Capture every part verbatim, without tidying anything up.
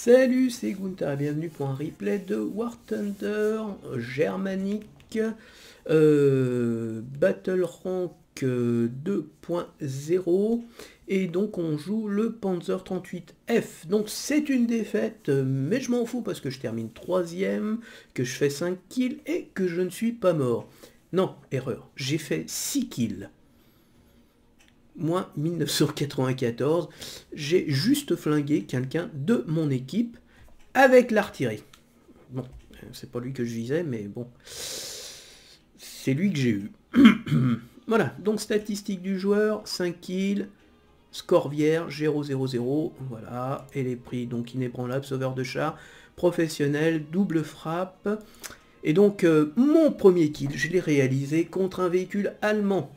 Salut, c'est Gunther et bienvenue pour un replay de War Thunder Germanique euh, Battle Rank euh, deux point zéro et donc on joue le Panzer trente-huit F. Donc c'est une défaite, mais je m'en fous parce que je termine troisième, que je fais cinq kills et que je ne suis pas mort. Non, erreur, j'ai fait six kills. Moi, mille neuf cent quatre-vingt-quatorze, j'ai juste flingué quelqu'un de mon équipe avec l'artillerie. Bon, c'est pas lui que je visais, mais bon, c'est lui que j'ai eu. Voilà, donc statistique du joueur, cinq kills, score vierge, zéro zéro zéro, voilà, et les prix, donc inébranlable, sauveur de char, professionnel, double frappe. Et donc, euh, mon premier kill, je l'ai réalisé contre un véhicule allemand.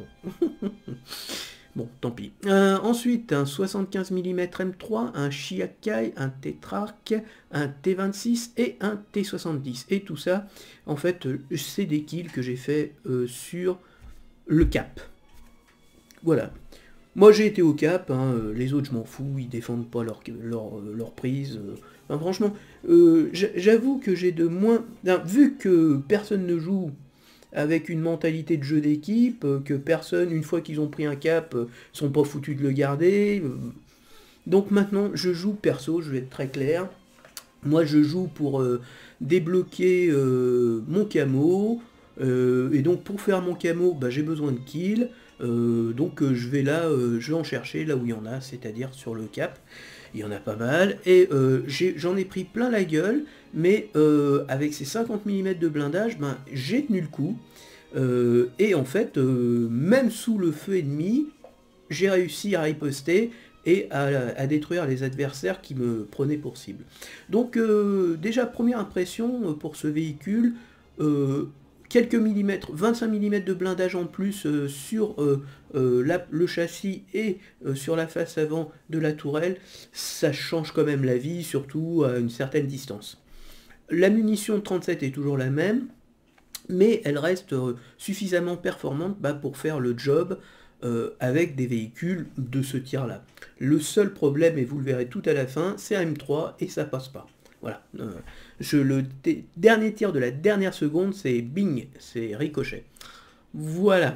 Bon, tant pis. Euh, ensuite, un soixante-quinze millimètres M trois, un Chiakai, un Tetrarch, un T vingt-six et un T soixante-dix. Et tout ça, en fait, c'est des kills que j'ai fait euh, sur le Cap. Voilà. Moi, j'ai été au Cap, hein, les autres, je m'en fous, ils défendent pas leur, leur, leur prise. Euh, enfin, franchement, euh, j'avoue que j'ai de moins... Non, vu que personne ne joue avec une mentalité de jeu d'équipe, que personne, une fois qu'ils ont pris un cap, sont pas foutus de le garder. Donc maintenant, je joue perso, je vais être très clair. Moi, je joue pour euh, débloquer euh, mon camo, euh, et donc pour faire mon camo, bah, j'ai besoin de kills. Euh, donc euh, je vais là, euh, je vais en chercher là où il y en a, c'est-à-dire sur le cap. Il y en a pas mal, et euh, j'en ai, ai pris plein la gueule, mais euh, avec ces cinquante millimètres de blindage, ben, j'ai tenu le coup, euh, et en fait, euh, même sous le feu ennemi, j'ai réussi à riposter et à, à détruire les adversaires qui me prenaient pour cible. Donc euh, déjà, première impression pour ce véhicule, euh, quelques millimètres, vingt-cinq millimètres de blindage en plus euh, sur euh, euh, la, le châssis et euh, sur la face avant de la tourelle, ça change quand même la vie, surtout à une certaine distance. La munition trente-sept est toujours la même, mais elle reste euh, suffisamment performante bah, pour faire le job euh, avec des véhicules de ce tir-là. Le seul problème, et vous le verrez tout à la fin, c'est un M trois et ça passe pas. Voilà, euh, je, le dernier tir de la dernière seconde, c'est bing, c'est ricochet. Voilà.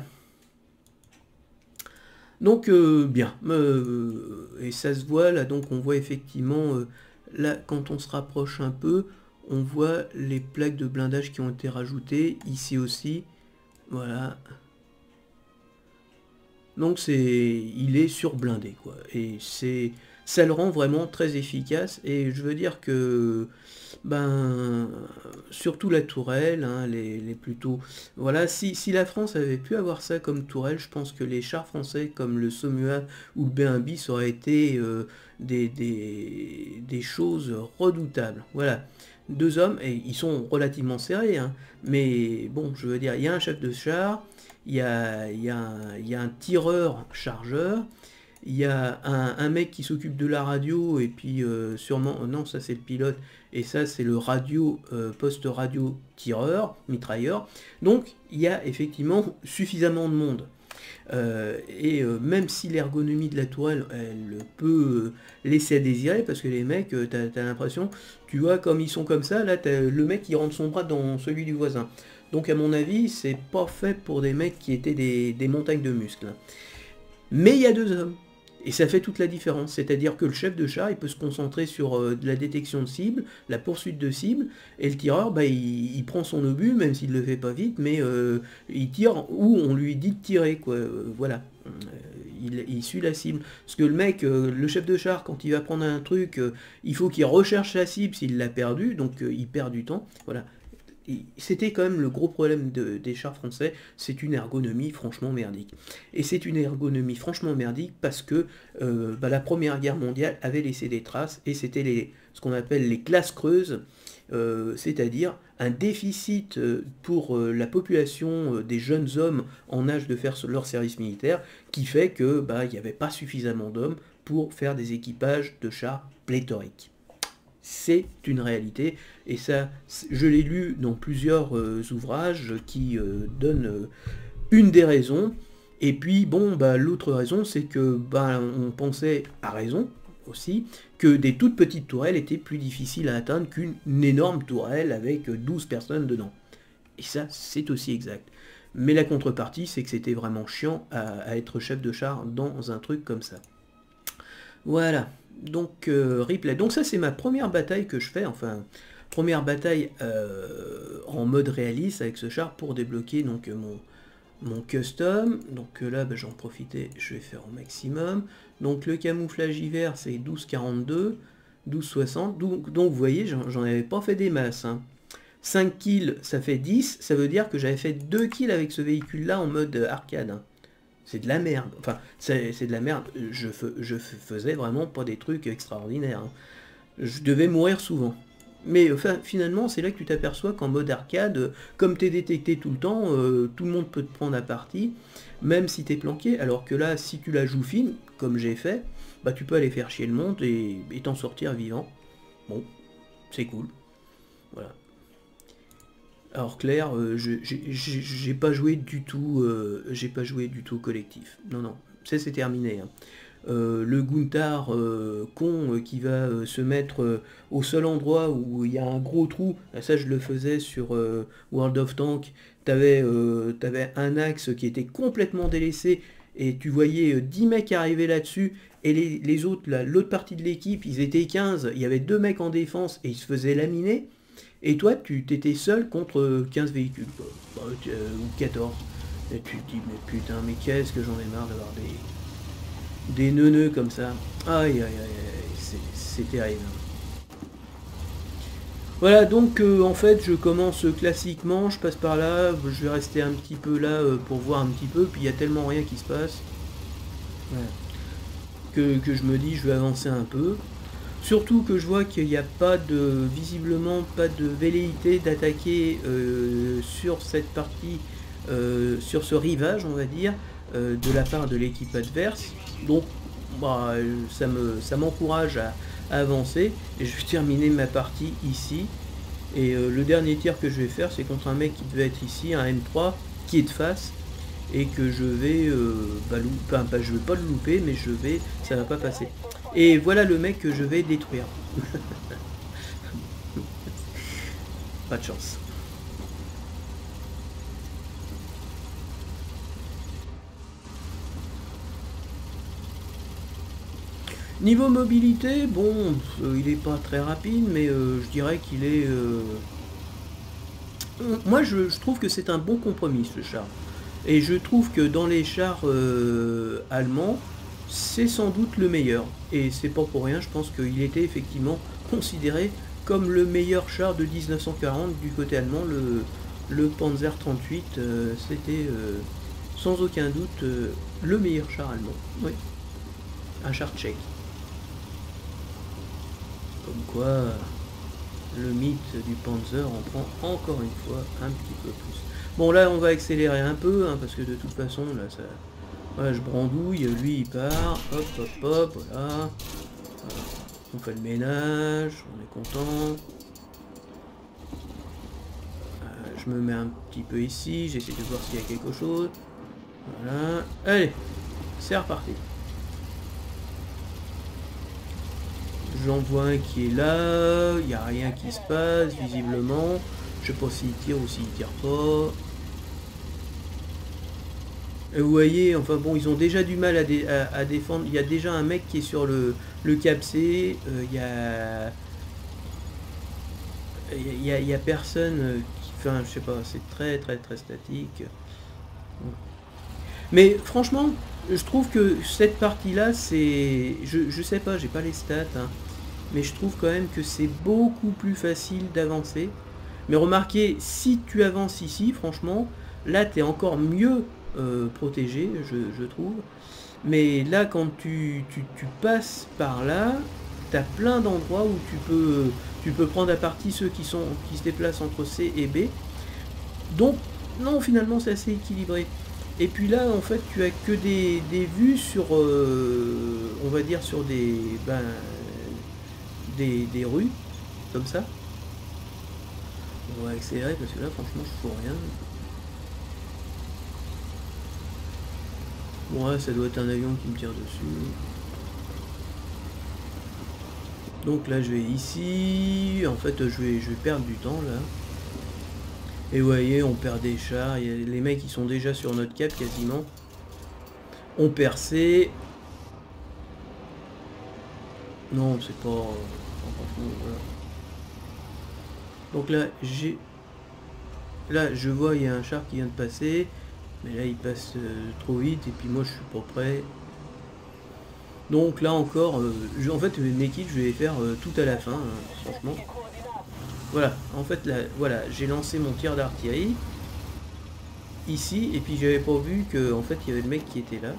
Donc, euh, bien, euh, et ça se voit, là, donc on voit effectivement, euh, là, quand on se rapproche un peu, on voit les plaques de blindage qui ont été rajoutées, ici aussi, voilà. Donc, c'est, il est surblindé, quoi, et c'est... ça le rend vraiment très efficace, et je veux dire que, ben, surtout la tourelle, hein, les, les plutôt... Voilà, si, si la France avait pu avoir ça comme tourelle, je pense que les chars français comme le Somua ou le B un bis auraient été euh, des, des, des choses redoutables. Voilà, deux hommes, et ils sont relativement serrés, hein, mais bon, je veux dire, il y a un chef de char, il y a, il y a un, il y a un tireur chargeur, il y a un, un mec qui s'occupe de la radio, et puis euh, sûrement, non, ça c'est le pilote, et ça c'est le radio, euh, poste radio tireur, mitrailleur. Donc il y a effectivement suffisamment de monde. Euh, et euh, même si l'ergonomie de la tourelle, elle peut laisser à désirer, parce que les mecs, euh, t'as t'as l'impression, tu vois, comme ils sont comme ça, là, le mec il rentre son bras dans celui du voisin. Donc à mon avis, c'est pas fait pour des mecs qui étaient des, des montagnes de muscles. Mais il y a deux hommes. Et ça fait toute la différence, c'est-à-dire que le chef de char, il peut se concentrer sur euh, la détection de cible, la poursuite de cible, et le tireur, bah, il, il prend son obus, même s'il ne le fait pas vite, mais euh, il tire où on lui dit de tirer, quoi, euh, voilà, euh, il, il suit la cible. Parce que le mec, euh, le chef de char, quand il va prendre un truc, euh, il faut qu'il recherche la cible s'il l'a perdu, donc euh, il perd du temps, voilà. C'était quand même le gros problème de, des chars français, c'est une ergonomie franchement merdique. Et c'est une ergonomie franchement merdique parce que euh, bah, la Première Guerre mondiale avait laissé des traces, et c'était ce qu'on appelle les classes creuses, euh, c'est-à-dire un déficit euh, pour euh, la population euh, des jeunes hommes en âge de faire leur service militaire, qui fait que bah, il n'y avait pas suffisamment d'hommes pour faire des équipages de chars pléthoriques. C'est une réalité, et ça, je l'ai lu dans plusieurs euh, ouvrages qui euh, donnent euh, une des raisons. Et puis, bon, bah, l'autre raison, c'est que bah, on pensait, à raison, aussi, que des toutes petites tourelles étaient plus difficiles à atteindre qu'une énorme tourelle avec douze personnes dedans. Et ça, c'est aussi exact. Mais la contrepartie, c'est que c'était vraiment chiant à, à être chef de char dans un truc comme ça. Voilà, donc euh, replay. Donc ça, c'est ma première bataille que je fais, enfin, première bataille euh, en mode réaliste avec ce char pour débloquer donc mon, mon custom. Donc là, bah, j'en profitais, je vais faire au maximum. Donc le camouflage hiver, c'est douze quarante-deux, douze soixante. Donc, donc vous voyez, j'en avais pas fait des masses, hein. cinq kills, ça fait dix, ça veut dire que j'avais fait deux kills avec ce véhicule-là en mode arcade. Hein. C'est de la merde. Enfin, c'est de la merde. Je, je faisais vraiment pas des trucs extraordinaires. Hein. Je devais mourir souvent. Mais enfin, finalement, c'est là que tu t'aperçois qu'en mode arcade, comme t'es détecté tout le temps, euh, tout le monde peut te prendre à partie, même si t'es planqué. Alors que là, si tu la joues fine, comme j'ai fait, bah tu peux aller faire chier le monde et t'en sortir vivant. Bon, c'est cool. Voilà. Alors Claire, euh, j'ai pas joué du tout, euh, j'ai pas joué du tout collectif. Non, non, ça c'est terminé. Hein. Euh, le Gunther euh, con euh, qui va euh, se mettre euh, au seul endroit où il y a un gros trou, ça je le faisais sur euh, World of Tanks, t'avais euh, t'avais un axe qui était complètement délaissé et tu voyais euh, dix mecs arriver là-dessus et les, les autres, l'autre partie de l'équipe, ils étaient quinze, il y avait deux mecs en défense et ils se faisaient laminer. Et toi, tu t'étais seul contre quinze véhicules, quoi. Bah, euh, ou quatorze. Et tu te dis, mais putain, mais qu'est-ce que j'en ai marre d'avoir des... des neuneux comme ça. Aïe, aïe, aïe, aïe, c'est terrible. Voilà, donc euh, en fait, je commence classiquement, je passe par là, je vais rester un petit peu là euh, pour voir un petit peu, puis il y a tellement rien qui se passe. Voilà. Que, que je me dis, je vais avancer un peu. Surtout que je vois qu'il n'y a pas de, visiblement, pas de velléité d'attaquer euh, sur cette partie, euh, sur ce rivage, on va dire, euh, de la part de l'équipe adverse. Donc, bah, ça me, ça m'encourage à, à avancer. Et je vais terminer ma partie ici. Et euh, le dernier tir que je vais faire, c'est contre un mec qui devait être ici, un M trois, qui est de face. Et que je vais, euh, bah, enfin, pas, je vais pas le louper, mais je vais, ça va pas passer. Et voilà le mec que je vais détruire. Pas de chance. Niveau mobilité, bon, euh, il est pas très rapide, mais euh, je dirais qu'il est... Euh... Moi, je, je trouve que c'est un bon compromis, ce char. Et je trouve que dans les chars euh, allemands, c'est sans doute le meilleur. Et c'est pas pour rien, je pense qu'il était effectivement considéré comme le meilleur char de mille neuf cent quarante du côté allemand. Le, le Panzer trente-huit, euh, c'était euh, sans aucun doute euh, le meilleur char allemand. Oui, un char tchèque. Comme quoi, le mythe du Panzer en prend encore une fois un petit peu plus. Bon, là, on va accélérer un peu, hein, parce que de toute façon, là, ça... Voilà, je brandouille, lui, il part. Hop, hop, hop, voilà. Voilà. On fait le ménage, on est content. Euh, je me mets un petit peu ici, j'essaie de voir s'il y a quelque chose. Voilà. Allez, c'est reparti. J'en vois un qui est là, il n'y a rien qui se passe, visiblement. Je sais pas s'il tire ou s'il tire pas. Et vous voyez, enfin bon, ils ont déjà du mal à, dé à, à défendre. Il y a déjà un mec qui est sur le, le cap C. Euh, il y a... Il y a, il y a personne qui... Enfin, je sais pas, c'est très très très statique. Mais franchement, je trouve que cette partie-là, c'est... Je, je sais pas, j'ai pas les stats, hein, mais je trouve quand même que c'est beaucoup plus facile d'avancer. Mais remarquez, si tu avances ici, franchement, là, tu es encore mieux euh, protégé, je, je trouve. Mais là, quand tu, tu, tu passes par là, tu as plein d'endroits où tu peux, tu peux prendre à partie ceux qui, sont, qui se déplacent entre C et B. Donc, non, finalement, c'est assez équilibré. Et puis là, en fait, tu as que des, des vues sur, euh, on va dire, sur des, ben, des, des rues, comme ça. On va accélérer parce que là, franchement, je fous rien. Bon, ouais, ça doit être un avion qui me tire dessus. Donc là je vais ici, en fait je vais, je vais perdre du temps là. Et vous voyez, on perd des chars, y a les mecs qui sont déjà sur notre cap quasiment. On percé. Non, c'est pas... Voilà. Donc là, j'ai... Là, je vois, il y a un char qui vient de passer. Mais là, il passe euh, trop vite. Et puis moi, je suis pas prêt. Donc là encore, euh, je, en fait, mes kills, je vais les faire euh, tout à la fin, hein, franchement. Voilà, en fait, là, voilà, j'ai lancé mon tir d'artillerie. Ici, et puis j'avais pas vu que, en fait, il y avait le mec qui était là.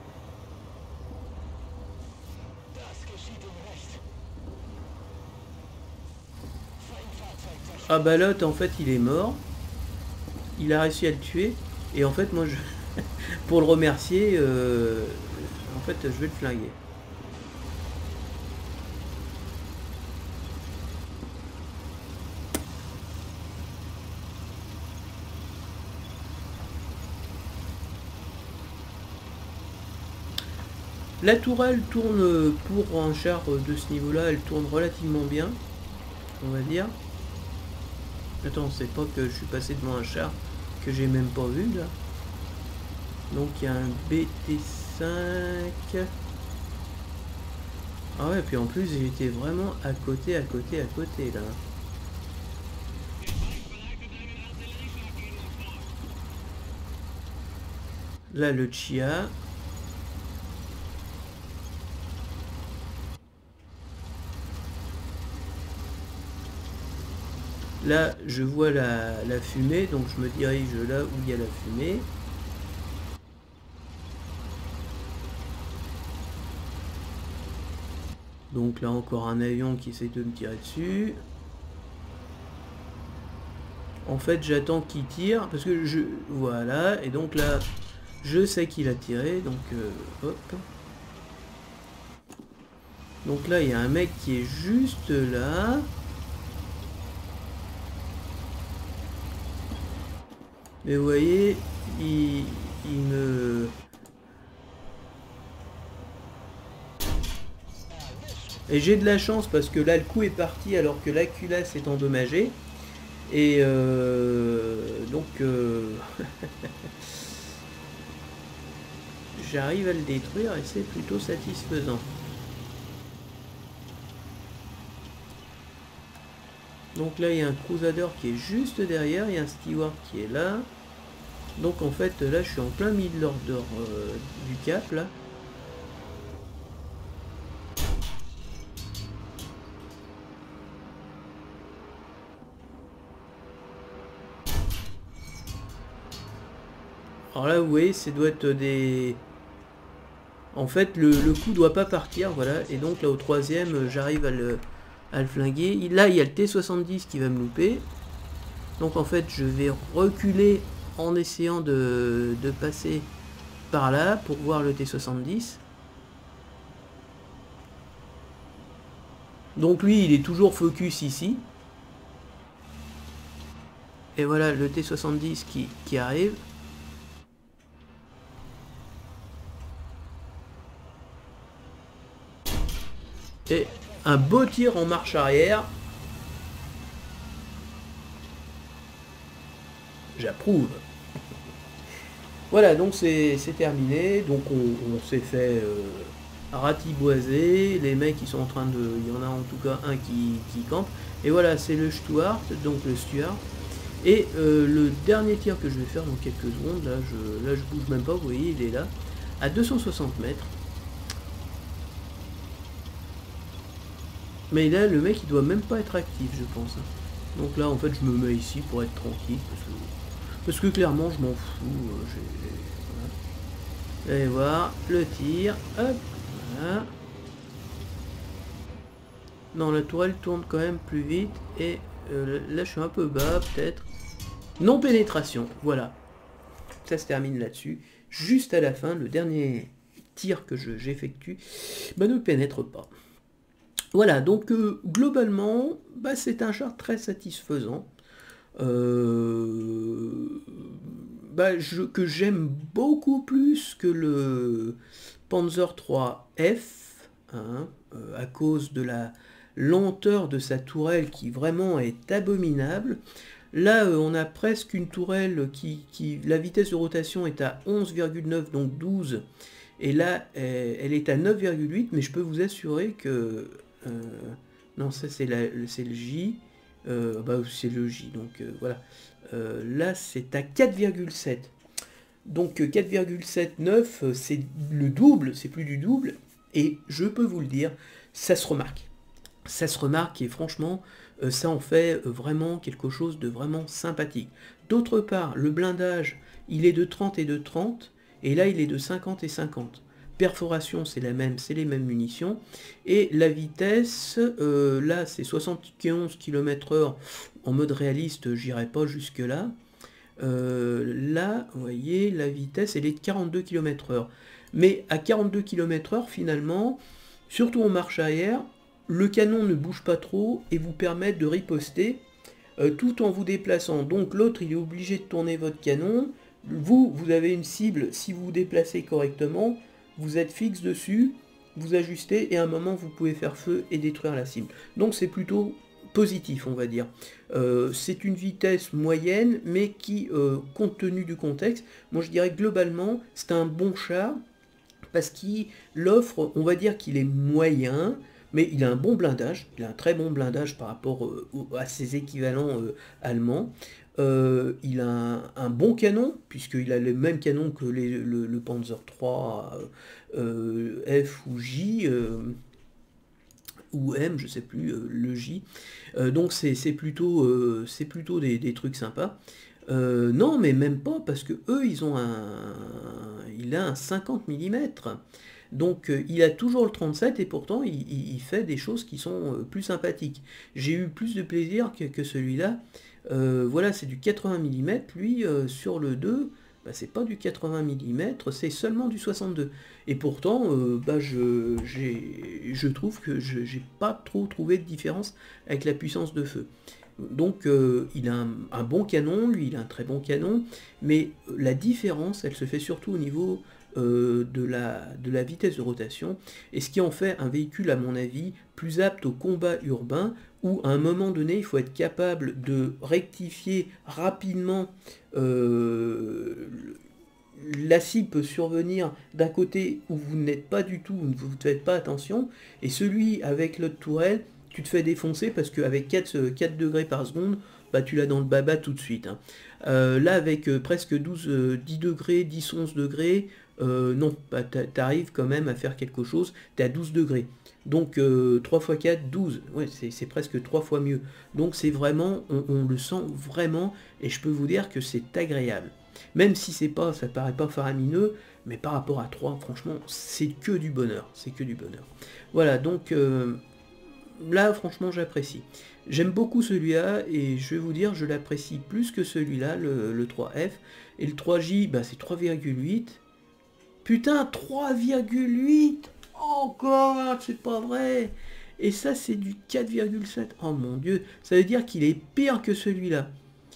Ah bah l'autre, en fait, il est mort. Il a réussi à le tuer. Et en fait, moi, je, pour le remercier, euh, en fait, je vais le flinguer. La tourelle tourne, pour un char de ce niveau-là, elle tourne relativement bien, on va dire. Attends, c'est pas que je suis passé devant un char que j'ai même pas vu là. Donc il y a un B T cinq. Ah ouais, puis en plus j'étais vraiment à côté, à côté, à côté là. Là le Chia. Là je vois la, la fumée, donc je me dirige là où il y a la fumée. Donc là encore un avion qui essaie de me tirer dessus. En fait j'attends qu'il tire parce que je... Voilà, et donc là je sais qu'il a tiré, donc euh, hop. Donc là il y a un mec qui est juste là. Mais vous voyez, il, il me... Et j'ai de la chance parce que là le coup est parti alors que la culasse est endommagée. Et euh, donc euh, j'arrive à le détruire et c'est plutôt satisfaisant. Donc là il y a un Crusader qui est juste derrière, il y a un Steward qui est là. Donc en fait là je suis en plein milieu de l'ordre euh, du cap là. Alors là vous voyez, ça doit être des... En fait le, le coup doit pas partir, voilà. Et donc là au troisième j'arrive à le, à le flinguer. Là il y a le T soixante-dix qui va me louper. Donc en fait je vais reculer en essayant de, de passer par là pour voir le T soixante-dix. Donc lui il est toujours focus ici. Et voilà le T soixante-dix qui, qui arrive. Et un beau tir en marche arrière. J'approuve. Voilà, donc c'est terminé. Donc on, on s'est fait euh, ratiboiser. Les mecs ils sont en train de... Il y en a en tout cas un qui, qui campe. Et voilà, c'est le Stuart, donc le Stuart. Et euh, le dernier tir que je vais faire dans quelques secondes, là je, là je bouge même pas, vous voyez, il est là, à deux cent soixante mètres. Mais là, le mec il doit même pas être actif, je pense. Donc là, en fait, je me mets ici pour être tranquille, parce que, parce que clairement, je m'en fous. Euh, voilà. Allez voir, le tir, hop, voilà. Non, la tourelle tourne quand même plus vite, et euh, là, je suis un peu bas, peut-être. Non pénétration, voilà. Ça se termine là-dessus. Juste à la fin, le dernier tir que j'effectue bah, ne pénètre pas. Voilà, donc euh, globalement, bah, c'est un char très satisfaisant. Euh, bah, je, que j'aime beaucoup plus que le Panzer trois F, hein, euh, à cause de la, lenteur de sa tourelle qui vraiment est abominable. Là, euh, on a presque une tourelle qui, qui... La vitesse de rotation est à onze virgule neuf, donc douze. Et là, elle est à neuf virgule huit, mais je peux vous assurer que... Euh, non, ça c'est le J. Euh, bah, c'est le J, donc euh, voilà. Euh, là, c'est à quatre virgule sept. Donc quatre virgule soixante-dix-neuf, c'est le double, c'est plus du double. Et je peux vous le dire, ça se remarque. Ça se remarque et franchement, euh, ça en fait euh, vraiment quelque chose de vraiment sympathique. D'autre part, le blindage, il est de trente et de trente, et là il est de cinquante et cinquante. Perforation, c'est la même, c'est les mêmes munitions. Et la vitesse, euh, là c'est soixante et onze kilomètres heure. En mode réaliste, j'irai pas jusque là. Euh, là, vous voyez, la vitesse, elle est de quarante-deux kilomètres heure. Mais à quarante-deux kilomètres heure, finalement, surtout en marche arrière, le canon ne bouge pas trop et vous permet de riposter euh, tout en vous déplaçant. Donc l'autre, il est obligé de tourner votre canon. Vous, vous avez une cible, si vous vous déplacez correctement, vous êtes fixe dessus, vous ajustez et à un moment, vous pouvez faire feu et détruire la cible. Donc c'est plutôt positif, on va dire. Euh, c'est une vitesse moyenne, mais qui, euh, compte tenu du contexte, moi je dirais que globalement, c'est un bon char, parce qu'il offre, on va dire qu'il est moyen, mais il a un bon blindage, il a un très bon blindage par rapport euh, à ses équivalents euh, allemands. Euh, il a un, un bon canon, puisqu'il a le même canon que les, le, le Panzer trois euh, F ou J, euh, ou M, je sais plus, euh, le J. Euh, donc c'est plutôt, euh, c'est plutôt des, des trucs sympas. Euh, non, mais même pas, parce que eux, ils ont un, il a un cinquante millimètres. Donc euh, il a toujours le trente-sept et pourtant il, il, il fait des choses qui sont euh, plus sympathiques. J'ai eu plus de plaisir que, que celui-là. Euh, voilà, c'est du quatre-vingts millimètres. Lui, euh, sur le deux, bah, c'est pas du quatre-vingts millimètres, c'est seulement du soixante-deux. Et pourtant, euh, bah, je, je trouve que je n'ai pas trop trouvé de différence avec la puissance de feu. Donc euh, il a un, un bon canon, lui il a un très bon canon, mais la différence, elle se fait surtout au niveau euh, de, la, de la vitesse de rotation, et ce qui en fait un véhicule, à mon avis, plus apte au combat urbain, où à un moment donné, il faut être capable de rectifier rapidement. Euh, la cible peut survenir d'un côté où vous n'êtes pas du tout, où vous ne faites pas attention, et celui avec l'autre tourelle, tu te fais défoncer parce qu'avec quatre, quatre degrés par seconde, bah, tu l'as dans le baba tout de suite. Hein. Euh, là, avec euh, presque douze, euh, dix degrés, dix, onze degrés, euh, non, bah, tu arrives quand même à faire quelque chose, tu es à douze degrés. Donc euh, trois fois quatre, douze, ouais, c'est presque trois fois mieux. Donc c'est vraiment, on, on le sent vraiment, et je peux vous dire que c'est agréable. Même si c'est pas, ça paraît pas faramineux, mais par rapport à trois, franchement, c'est que du bonheur, c'est que du bonheur. Voilà, donc... Euh, là, franchement, j'apprécie. J'aime beaucoup celui-là, et je vais vous dire, je l'apprécie plus que celui-là, le, le trois F. Et le trois J, bah, c'est trois virgule huit. Putain, trois virgule huit. Oh god, c'est pas vrai. Et ça, c'est du quatre virgule sept. Oh mon dieu, ça veut dire qu'il est pire que celui-là.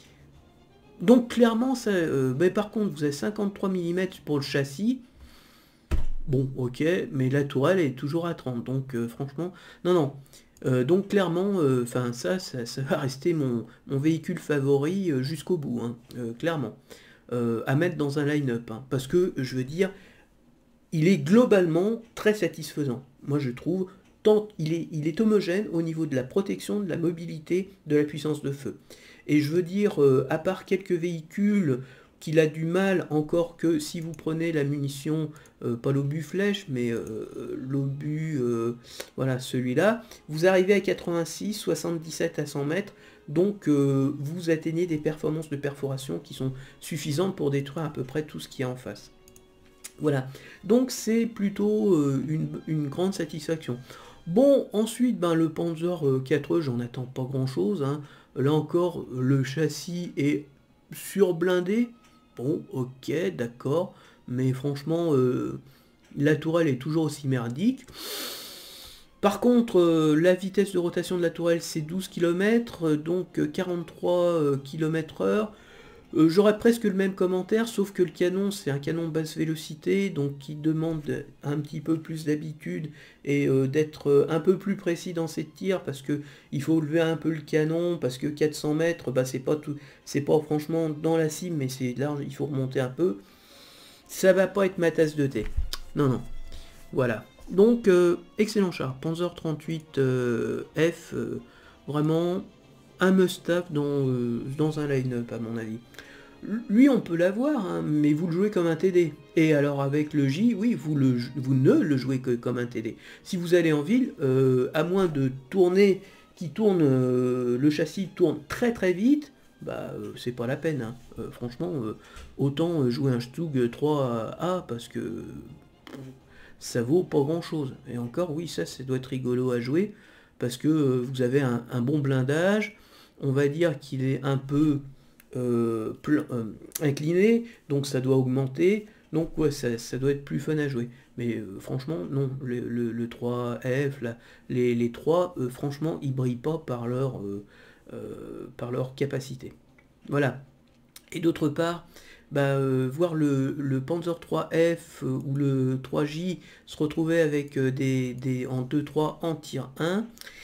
Donc, clairement, ça... Euh, mais par contre, vous avez cinquante-trois millimètres pour le châssis. Bon, ok, mais la tourelle est toujours à trente, donc euh, franchement, non, non. Euh, donc clairement, enfin euh, ça, ça, ça va rester mon, mon véhicule favori euh, jusqu'au bout, hein, euh, clairement. Euh, à mettre dans un line-up, hein, parce que, je veux dire, il est globalement très satisfaisant. Moi, je trouve, tant il est, il est homogène au niveau de la protection, de la mobilité, de la puissance de feu. Et je veux dire, euh, à part quelques véhicules qu'il a du mal, encore que si vous prenez la munition, euh, pas l'obus flèche, mais euh, l'obus, euh, voilà, celui-là, vous arrivez à quatre-vingt-six, soixante-dix-sept à cent mètres, donc euh, vous atteignez des performances de perforation qui sont suffisantes pour détruire à peu près tout ce qu'il y a en face. Voilà, donc c'est plutôt euh, une, une grande satisfaction. Bon, ensuite, ben, le Panzer quatre E, j'en attends pas grand-chose, hein. Là encore, le châssis est surblindé. Bon, ok, d'accord, mais franchement, euh, la tourelle est toujours aussi merdique. Par contre, euh, la vitesse de rotation de la tourelle, c'est douze kilomètres, donc quarante-trois kilomètres heure. Euh, J'aurais presque le même commentaire, sauf que le canon, c'est un canon basse vélocité, donc qui demande un petit peu plus d'habitude et euh, d'être euh, un peu plus précis dans ses tirs, parce que il faut lever un peu le canon, parce que quatre cents mètres, bah, c'est pas tout, c'est pas franchement dans la cime, mais c'est large, il faut remonter un peu. Ça va pas être ma tasse de thé. Non, non. Voilà. Donc, euh, excellent char. Panzer trente-huit euh, F, euh, vraiment un must-have dans, euh, dans un line-up, à mon avis. Lui, on peut l'avoir, hein, mais vous le jouez comme un T D. Et alors avec le J, oui, vous, le, vous ne le jouez que comme un T D. Si vous allez en ville, euh, à moins de tourner, qui tourne, euh, le châssis tourne très très vite, bah euh, c'est pas la peine. Hein. Euh, franchement, euh, autant euh, jouer un Stug trois A parce que euh, ça vaut pas grand chose. Et encore, oui, ça, ça doit être rigolo à jouer parce que euh, vous avez un, un bon blindage. On va dire qu'il est un peu euh, plein, euh, incliné, donc ça doit augmenter, donc ouais, ça, ça doit être plus fun à jouer. Mais euh, franchement, non, le, le, le trois F, là, les, les trois, euh, franchement, ils brillent pas par leur, euh, euh, par leur capacité. Voilà. Et d'autre part, bah, euh, voir le, le Panzer trois F euh, ou le trois J se retrouver avec euh, des, des, en deux trois en tir un,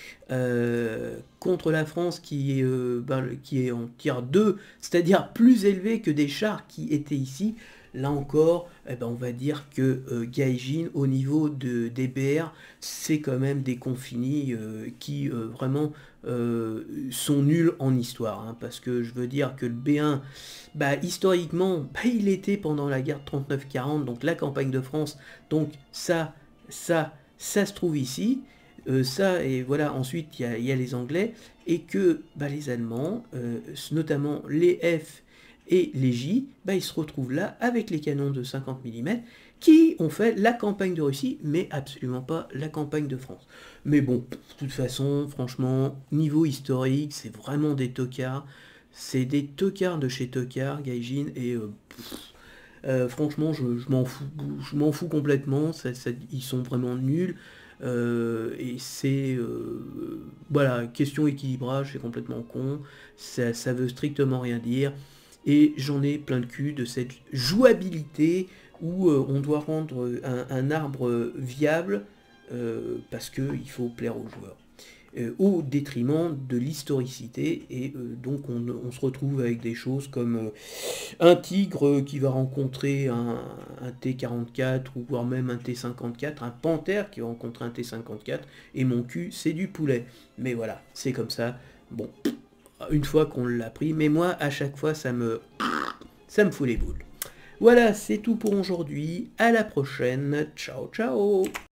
euh, contre la France qui, euh, ben, qui est en tir deux, c'est-à-dire plus élevé que des chars qui étaient ici. Là encore, eh ben, on va dire que euh, Gaijin, au niveau de, des B R, c'est quand même des confinis euh, qui euh, vraiment euh, sont nuls en histoire. Hein, parce que je veux dire que le B un, bah, historiquement, bah, il était pendant la guerre trente-neuf quarante, donc la campagne de France. Donc ça, ça, ça se trouve ici. Euh, ça, et voilà, ensuite il y, y a les Anglais, et que bah, les Allemands, euh, notamment les F et les J, bah, ils se retrouvent là avec les canons de cinquante millimètres qui ont fait la campagne de Russie, mais absolument pas la campagne de France. Mais bon, de toute façon, franchement, niveau historique, c'est vraiment des tocards. C'est des tocards de chez Tokar, Gaijin, et euh, pff, euh, franchement, je, je m'en fous, je m'en fous complètement. Ça, ça, ils sont vraiment nuls. Euh, et c'est euh, voilà, question équilibrage, c'est complètement con, ça, ça veut strictement rien dire, et j'en ai plein le cul de cette jouabilité où euh, on doit rendre un, un arbre viable euh, parce qu'il faut plaire aux joueurs. Euh, au détriment de l'historicité, et euh, donc on, on se retrouve avec des choses comme euh, un tigre qui va rencontrer un, un T quarante-quatre ou voire même un T cinquante-quatre, un panthère qui va rencontrer un T cinquante-quatre, et mon cul c'est du poulet. Mais voilà, c'est comme ça. Bon, une fois qu'on l'a pris, mais moi à chaque fois ça me ça me fout les boules. Voilà, c'est tout pour aujourd'hui. À la prochaine. Ciao ciao.